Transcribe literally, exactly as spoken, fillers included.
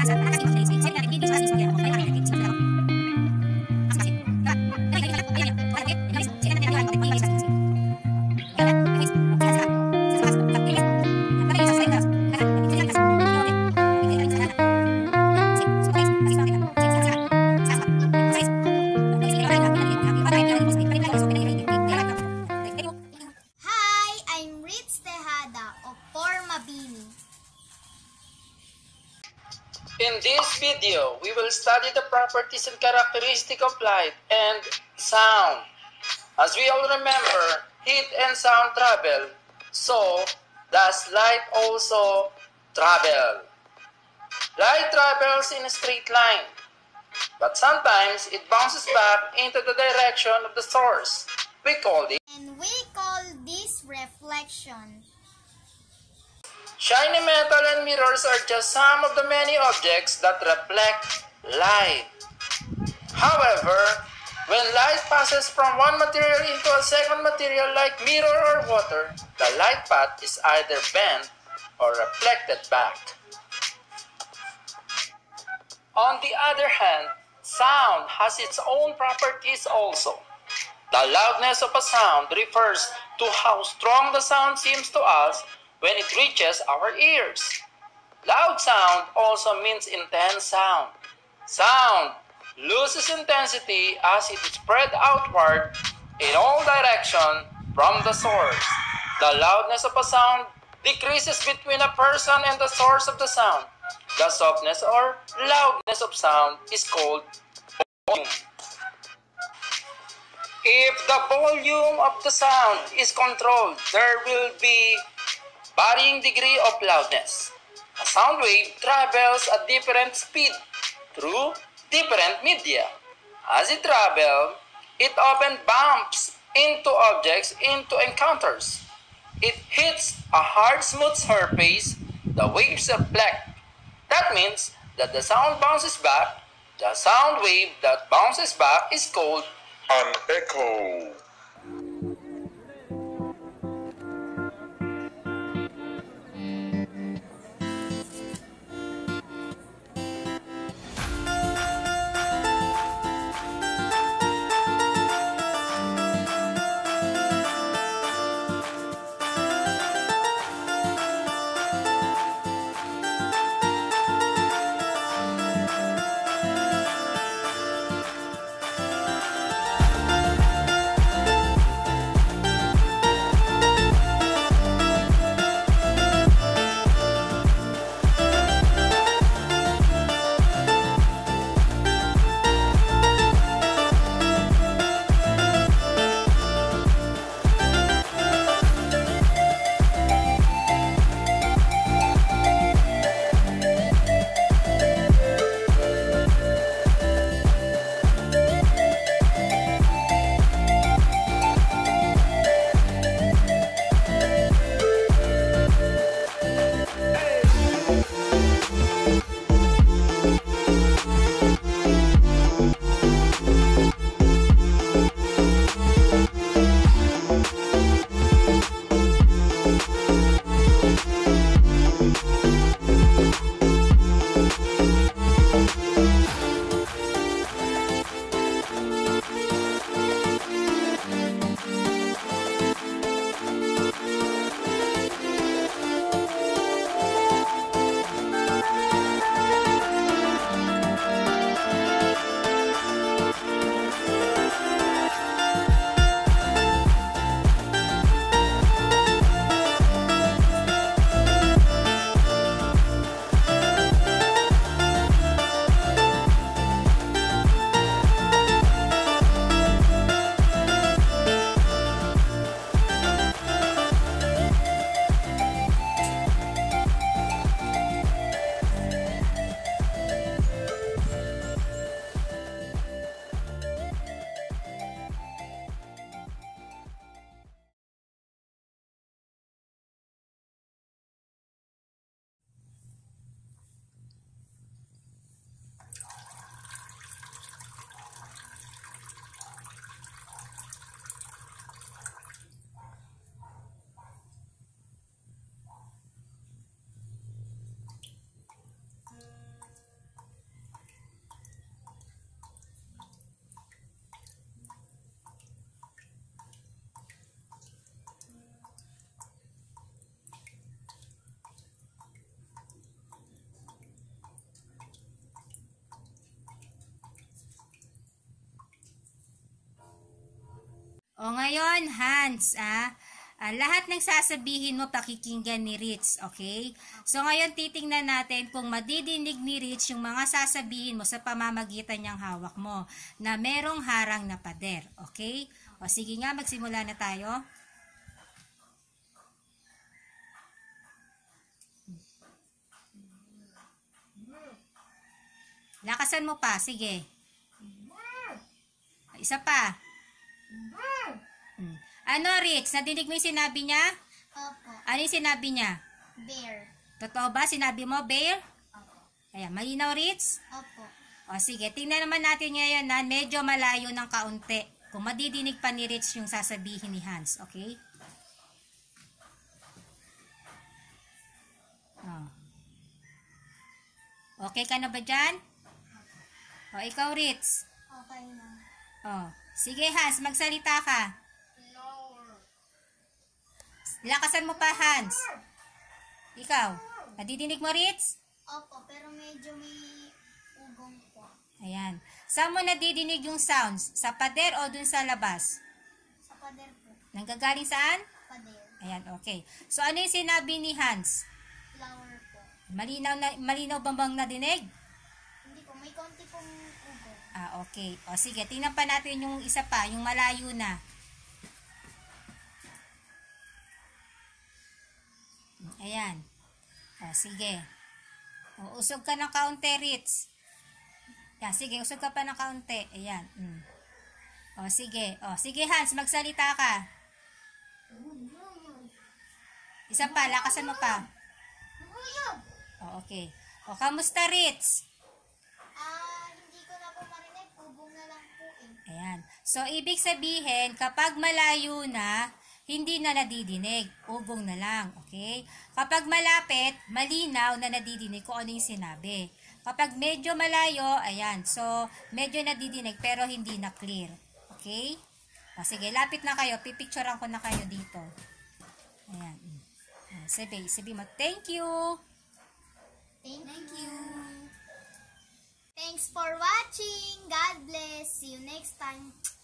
In this video, we will study the properties and characteristics of light and sound. As we all remember, heat and sound travel, so does light also travel. Light travels in a straight line, but sometimes it bounces back into the direction of the source. We call it and we call this reflection. Shiny metal and mirrors are just some of the many objects that reflect light. However, when light passes from one material into a second material like mirror or water, the light path is either bent or reflected back. On the other hand, sound has its own properties also. The loudness of a sound refers to how strong the sound seems to us when it reaches our ears. Loud sound also means intense sound. Sound loses intensity as it is spread outward in all directions from the source. The loudness of a sound decreases between a person and the source of the sound. The softness or loudness of sound is called volume. If the volume of the sound is controlled, there will be varying degree of loudness. A sound wave travels at different speed through different media. As it travels, it often bumps into objects, into encounters. It hits a hard, smooth surface, the waves reflect. That means that the sound bounces back. The sound wave that bounces back is called an echo. O ngayon, Hans, ah, ah, lahat ng sasabihin mo pakikinggan ni Ritz, okay? So ngayon titingnan natin kung madidinig ni Ritz yung mga sasabihin mo sa pamamagitan niyang hawak mo na merong harang na pader, okay? O sige nga, magsimula na tayo. Lakasan mo pa, sige. Isa pa. Hmm. Ano, Ritz? Nadinig mo yung sinabi niya? Opo. Ano yung sinabi niya? Bear. Totoo ba? Sinabi mo, bear? Opo. Ayan, malinaw, Ritz? Opo. O, sige. Tingnan naman natin ngayon na medyo malayo ng kaunti. Kung madidinig pa ni Ritz yung sasabihin ni Hans, okay? O. Okay ka na ba dyan? O, ikaw, Ritz? Okay na. O, sige, Hans. Magsalita ka. Lakasan mo pa, Hans. Ikaw, nadidinig mo, Ritz? Opo, pero medyo may ugong po. Ayan. Saan mo nadidinig yung sounds? Sa pader o dun sa labas? Sa pader po. Nanggagaling saan? Pader. Ayan, okay. So, ano yung sinabi ni Hans? Flower po. Malinaw, na, malinaw bang bang nadinig? Hindi po, may konti pong ugong. Ah, okay. O, sige. Tingnan pa natin yung isa pa, yung malayo na. Ayan. O, sige. O, usog ka ng kaunti, Ritz. Yan, sige. Usog ka pa ng kaunti. Ayan. Mm. O, sige. O, sige, Hans. Magsalita ka. Isa pa. Lakasan mo pa. O, okay. O, kamusta, Ritz? Ah, hindi ko na po marinig. Ugong na lang po eh. Ayan. So, ibig sabihin, kapag malayo na, hindi na nadidinig. Ugong na lang. Okay? Kapag malapit, malinaw na nadidinig kung ano yung sinabi. Kapag medyo malayo, ayan. So, medyo nadidinig pero hindi na clear. Okay? O, sige, lapit na kayo. Pipicturean ko na kayo dito. Ayan. Ayan. Sabi, sabi mo, thank you. Thank, you. Thanks for watching. God bless. See you next time.